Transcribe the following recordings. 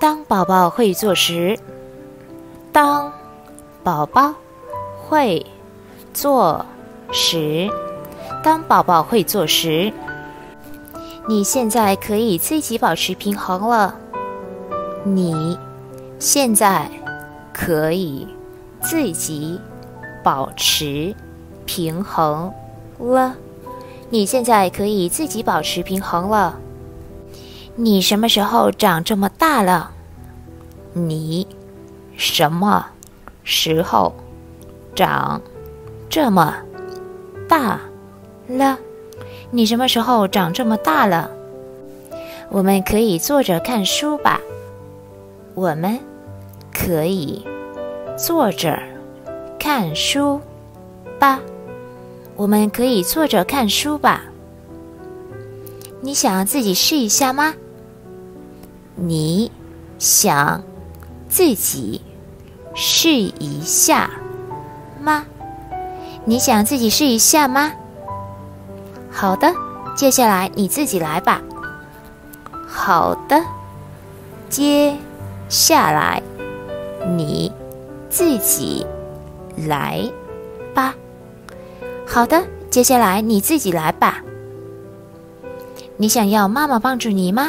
当宝宝会坐时，当宝宝会坐时，当宝宝会坐时，你现在可以自己保持平衡了。你现在可以自己保持平衡了。你现在可以自己保持平衡了。你什么时候长这么大了？你什么时候长这么大了？你什么时候长这么大了？我们可以坐着看书吧。我们可以坐着看书吧。我们可以坐着看书吧。你想自己试一下吗？你想自己试一下吗？你想自己试一下吗？好的，接下来你自己来吧。好的，接下来你自己来吧。好的，接下来你自己来吧。你想要妈妈帮助你吗？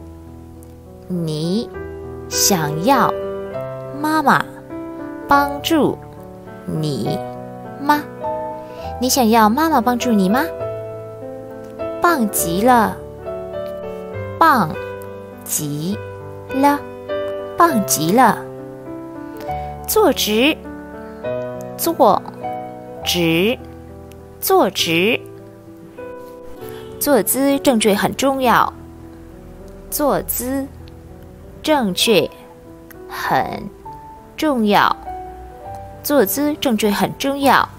你想要妈妈帮助你吗？你想要妈妈帮助你吗？棒极了，棒极了，棒极了。坐直，坐直，坐直。坐姿正确很重要。坐姿正确很重要。坐姿正确很重要。